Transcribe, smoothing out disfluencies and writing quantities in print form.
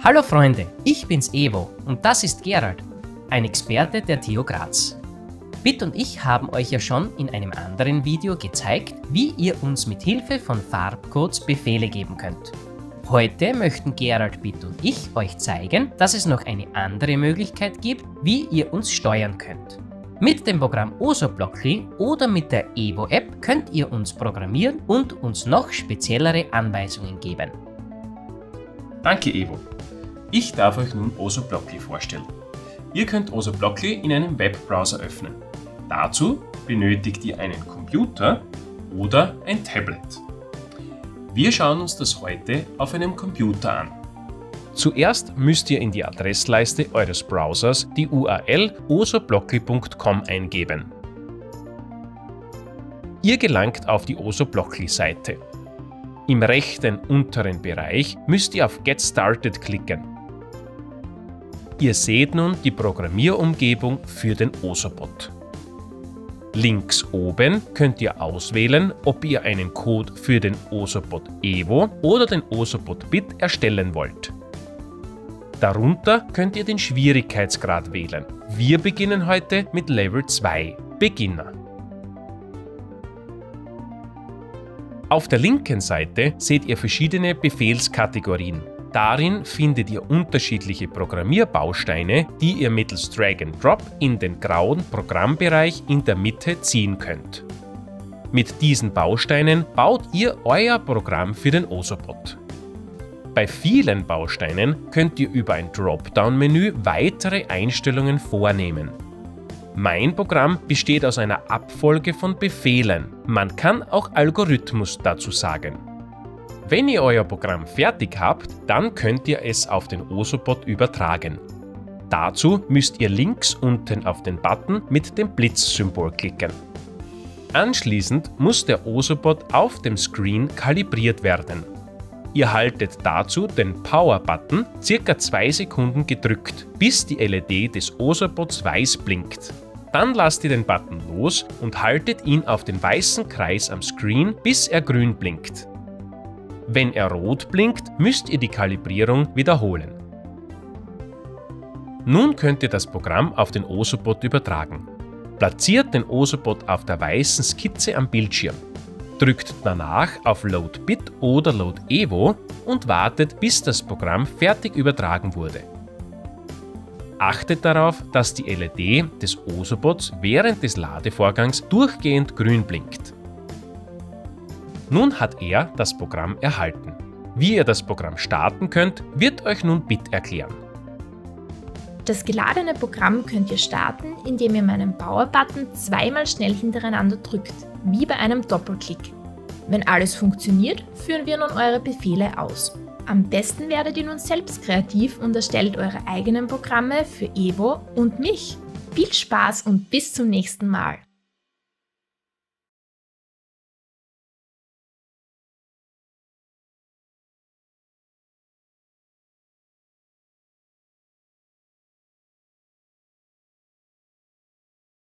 Hallo Freunde, ich bin's Evo und das ist Gerald, ein Experte der TU Graz. Bit und ich haben euch ja schon in einem anderen Video gezeigt, wie ihr uns mit Hilfe von Farbcodes Befehle geben könnt. Heute möchten Gerald, Bit und ich euch zeigen, dass es noch eine andere Möglichkeit gibt, wie ihr uns steuern könnt. Mit dem Programm Osoblockly oder mit der Evo-App könnt ihr uns programmieren und uns noch speziellere Anweisungen geben. Danke Evo. Ich darf euch nun Osoblockly vorstellen. Ihr könnt Osoblockly in einem Webbrowser öffnen. Dazu benötigt ihr einen Computer oder ein Tablet. Wir schauen uns das heute auf einem Computer an. Zuerst müsst ihr in die Adressleiste eures Browsers die URL osoblockly.com eingeben. Ihr gelangt auf die Osoblockly-Seite. Im rechten unteren Bereich müsst ihr auf Get Started klicken. Ihr seht nun die Programmierumgebung für den Osobot. Links oben könnt ihr auswählen, ob ihr einen Code für den Osobot Evo oder den Osobot Bit erstellen wollt. Darunter könnt ihr den Schwierigkeitsgrad wählen. Wir beginnen heute mit Level 2, Beginner. Auf der linken Seite seht ihr verschiedene Befehlskategorien. Darin findet ihr unterschiedliche Programmierbausteine, die ihr mittels Drag and Drop in den grauen Programmbereich in der Mitte ziehen könnt. Mit diesen Bausteinen baut ihr euer Programm für den Osobot. Bei vielen Bausteinen könnt ihr über ein Dropdown-Menü weitere Einstellungen vornehmen. Mein Programm besteht aus einer Abfolge von Befehlen. Man kann auch Algorithmus dazu sagen. Wenn ihr euer Programm fertig habt, dann könnt ihr es auf den Osobot übertragen. Dazu müsst ihr links unten auf den Button mit dem Blitzsymbol klicken. Anschließend muss der Osobot auf dem Screen kalibriert werden. Ihr haltet dazu den Power-Button ca. 2 Sekunden gedrückt, bis die LED des Osobots weiß blinkt. Dann lasst ihr den Button los und haltet ihn auf den weißen Kreis am Screen, bis er grün blinkt. Wenn er rot blinkt, müsst ihr die Kalibrierung wiederholen. Nun könnt ihr das Programm auf den Osobot übertragen. Platziert den Osobot auf der weißen Skizze am Bildschirm. Drückt danach auf Load Bit oder Load Evo und wartet, bis das Programm fertig übertragen wurde. Achtet darauf, dass die LED des Osobots während des Ladevorgangs durchgehend grün blinkt. Nun hat er das Programm erhalten. Wie ihr das Programm starten könnt, wird euch nun Bit erklären. Das geladene Programm könnt ihr starten, indem ihr meinen Power-Button zweimal schnell hintereinander drückt, wie bei einem Doppelklick. Wenn alles funktioniert, führen wir nun eure Befehle aus. Am besten werdet ihr nun selbst kreativ und erstellt eure eigenen Programme für Evo und mich. Viel Spaß und bis zum nächsten Mal!